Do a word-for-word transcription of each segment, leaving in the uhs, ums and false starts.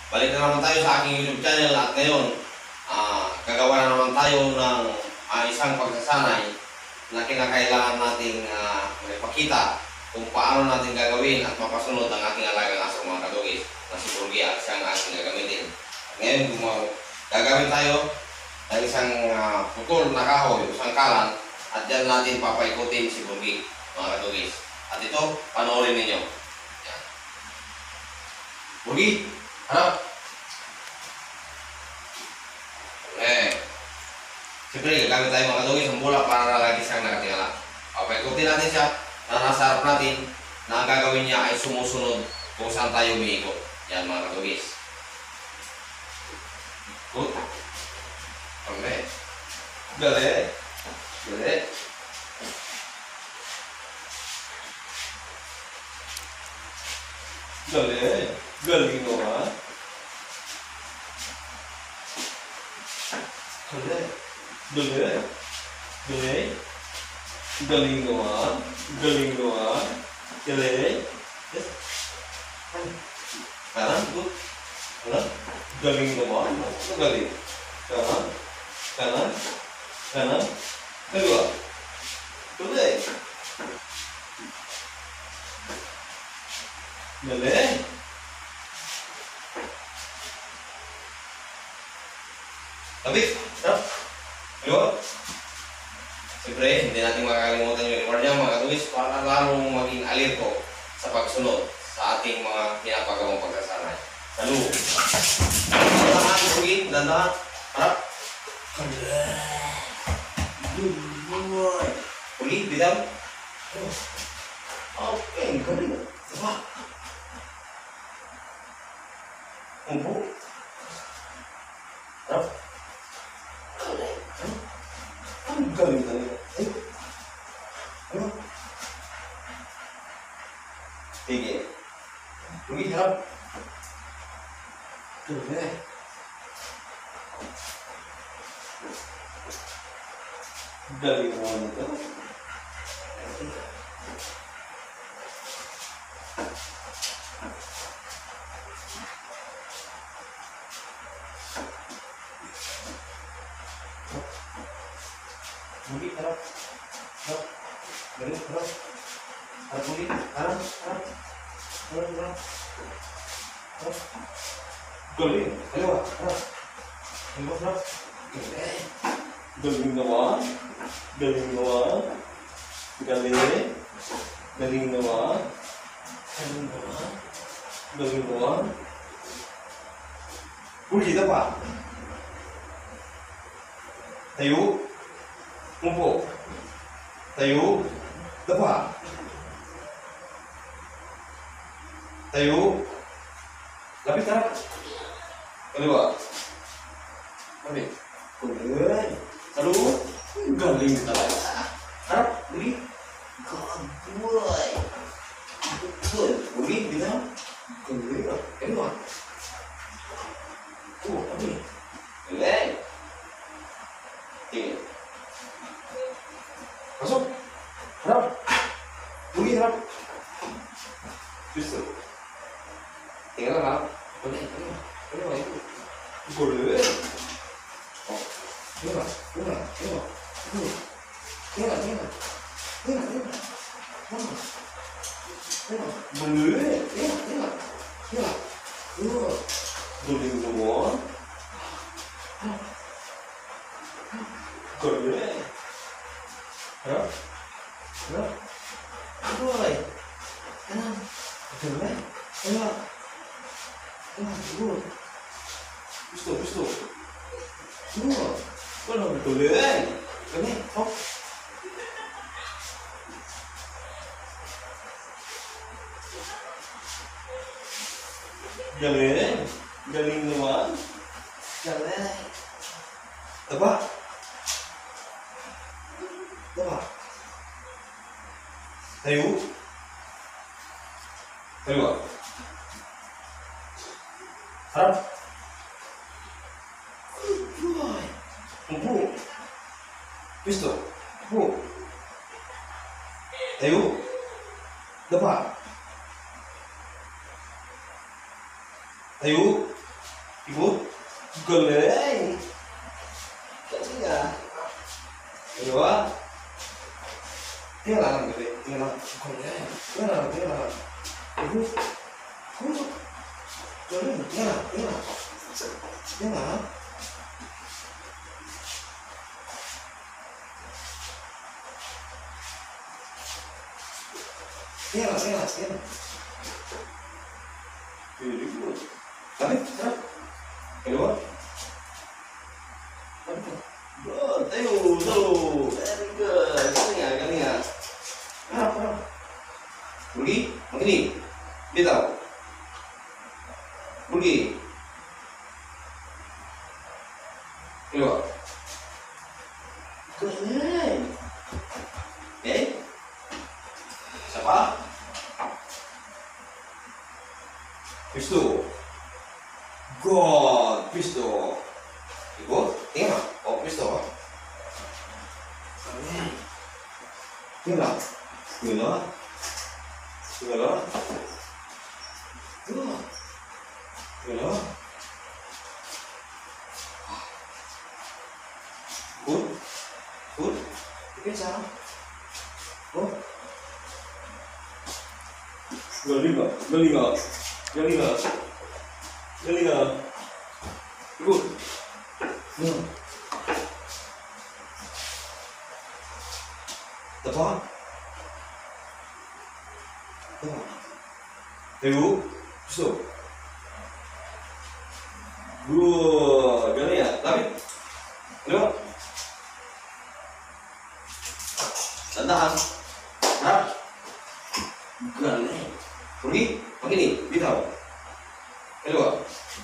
Balik na naman tayo sa aking YouTube channel at ngayon ah, gagawa na naman tayo ng ah, isang pagsasanay na kinakailangan nating ah, ipakita kung paano natin gagawin at mapasunod ang ating alagang aso mga kadugis na si Burgi at siyang ating gagamitin. Ngayon gumawa, gagawin tayo ng isang uh, putol na kahoy, isang kalan at dyan natin papaikutin si Burgi mga kadugis. At ito, panoorin ninyo. Yan. Burgi! Harap. Eh. Siyempre, gagamit tayo mga kadugis ng bulak para lagi siyang nakatingala. Papaikutin natin siya na nasa harap natin na ang gagawin niya ay sumusunod kung saan tayo umiikot. Yan mga kadugis. Good. Okay. Galing. Galing. Galing. Galing mo ha? Galing. Galing. Galing. Galing mo ha? Galing mo ha? Galing. Yes. Kanan, good. Kanan. Galing naman. Galing. Kanan. Kanan. Kanan. Kedua. Galing. Galing. Tapi, stop. Kedua. Siyempre, hindi natin makakalimutan yung reward niya mga kadugis para lalong maging alirko sa pagsunod sa ating mga pinapagawang pagsasanay. Lalu, dandahan, Burgi, dandahan, harap. Burgi, bitaw. Okay, galing. Diba? Umpo. Harap. Galing. Ang galing talaga. Ay. Ano? Sige. Burgi, harap. Galing. Galing mo nito. Burgi, harap. Harap. Galing, harap. Harap, Burgi. Harap, harap. Harap, harap. Harap. Galing. Kaliwa, harap. Kaliwa, harap. Galing. Galing naman. Galing naman. Galing. Galing naman. Galing naman. Galing naman. Burgi, dapat. Tayo. Umpo. Tayo. Dapat. Tayo. Lapit, harap. Kaliwa. Lapit. Galing. Halo. Galing talaga. Harap. Burgi. Good boy. Good. Burgi, bitaw. Galing. Kaliwa. Oh, apa ni? Galing. Sige. Masuk. Harap. Burgi, harap. Justru. Tinggal harap. Boleh, boleh. Boleh, itu. Boleh. Oh. Tengok, tengok, tengok. Tengok, tengok. Tengok, tengok. Tengok. Tengok. Boleh. Tengok, tengok. Tengok. Tengok. Boleh semua. Boleh. Harap. Harap. Boleh. Tenang. Boleh. Tengok. Tengok, tengok. Pistu, pistu. Tengok. Boleh, boleh. Boleh. Hop. Galing. Galing naman. Galing. Apa? Apa? Tayo. Tayo. Harap. Umpo. Pisto. Umpo. Tayo. Dapat. Tayo. Ikut. Galing. Galing ya. Ayo. Tinggal lang gede. Tinggal lang. Galing. Tinggal lang. Tinggal lang. Ikut. Ikut. Galing. Tinggal lang. Tinggal lang. Tinggal lang. Tinggal lang. Tinggal lang. Tinggal lang. Very good. Tapi, terus. Kedua. Good. Ayo, tuh. Very good. Galing ya, galing ya. Kenapa, kenapa? Pergi, begini. Dia tahu. Pergi. Kedua. Galing. Oke. Siapa? Pisto. God, pisto. Ikut, tinggal. Oh, pisto. Tinggal. Tinggal. Tinggal. Tinggal. Tinggal. Ikut. Ikut. Ikut cara. Oh. Galing nggak? Galing nggak? Galing nggak? Galing nggak? Ikut. Hmm. Tepat. Tepat. Ayo, stop. Good. Galing ya? Tapi, ayo. Tahan. Nah. Galing. Pergi, begini, bintang. Kedua.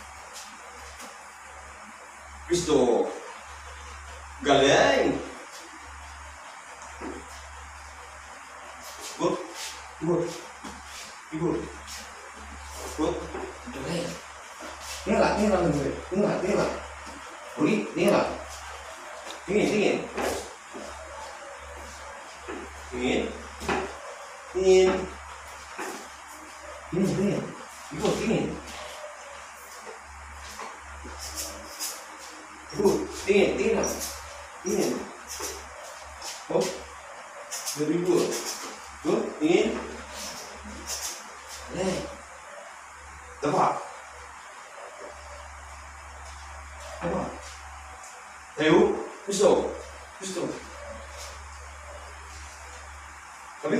Pisto. Galing. Ikut. Ikut. Ikut. Ikut. Galing. Tinggal, tinggal gue. Tinggal, tinggal. Pergi, tinggal. Dingin, dingin. Dingin. Dingin. Dingin, dingin. Ikut, dingin. Ikut, dingin, dingin mas. Dingin. Oh, very good. Good, dingin. Nih. Tepat. Tepat. Ayo, pisto. Pisto. Tapi.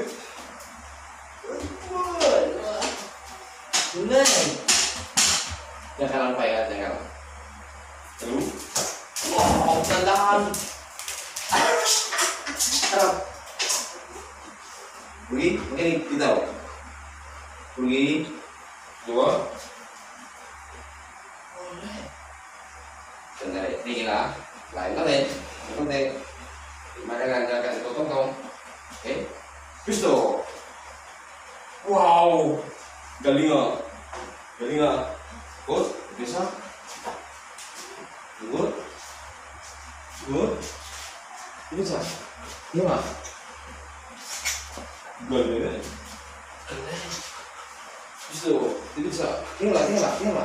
Bener. Jangan kalah Pak ya, jangan kalah. Aduh. Wow, tandahan. Harap. Pergi, begini kita. Pergi. Dua. Boleh. Bentar ya, dingin lah. Lain kan deh. Itu deh. Gimana kan jangan dipotong dong. Oke. Pisto. Wow. Galing nggak? Galing nggak? Good, bisa? Good, good, bisa? Gimana? Galing, galing. Bisa, bisa. Tinggal, tinggal, tinggal.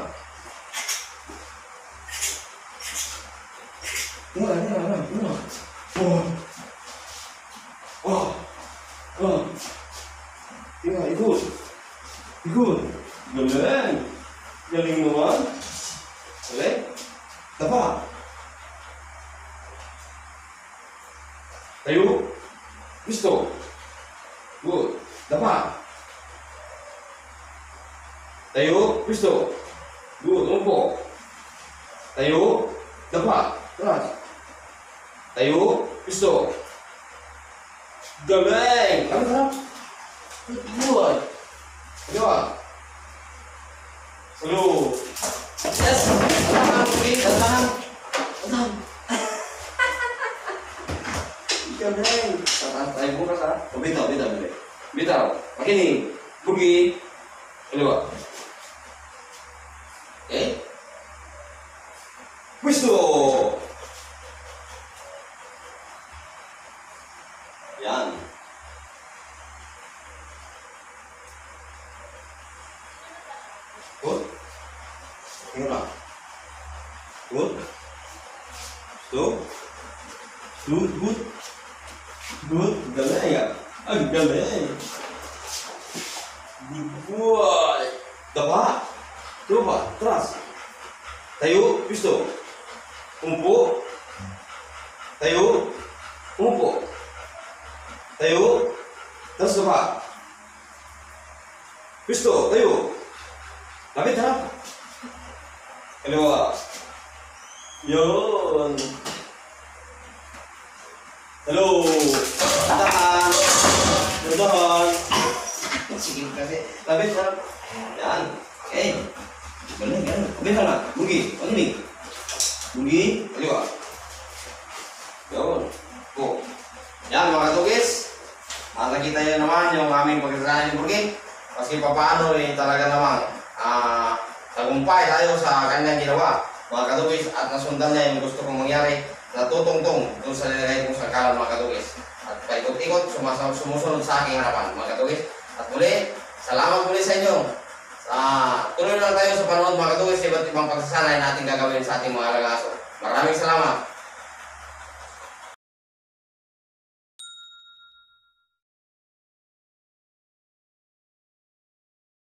Tinggal, tinggal, tinggal. Oh, oh, oh. Tinggal, ikut. Ikut. Galing. Galing naman. Galing. Tepat. Tayo. Pisto. Good. Tepat. Tayo. Pisto. Good. Umpo. Tayo. Tepat. Keras. Tayo. Pisto. Galing. Kamu kenapa? Good. Kedua. Halo. Yes. Tahan, please. Tahan. Tahan. Galing. Tahan. Tahan. Bukan salah. Bintang, bintang, bintang. Bintang. Begini. Pergi. Kedua. Oke. Pisto. Yan. Good. Tinggal. Good. Stop. Good, good. Good. Galing ya. Ang galing. Good boy. Daba. Coba, teras. Tayo, pisto. Umpo. Tayo. Umpo. Tayo. Terus daba. Pisto, tayo. Lapit harap. Kedua. Yun. Hello. Tahan. Tahan. Sige kasi. Lapit harap. Yan. Okay. Galing, galing. Kabila na. Bugi. Ano ini? Bugi. Kedua. Yun. Po. Yan mga tugis. Nakita nyo naman yung aming pagkakasalan ng Bugi. Maski pa paano eh, talaga naman. Ah, tagumpay tayo sa kanyang ginawa. Mga kadugis, at nasundan niya yung gusto kong mangyari. Natutungtong doon sa nilagay kong sangkalan mga kadugis. At paikot-ikot, sumusunod sa aking harapan mga kadugis. At muli, salamat muli sa inyo. Uh, tuloy lang tayo sa panood mga kadugis, iba't ibang pagsasanay natin gagawin sa ating mga alagaso. Maraming salamat.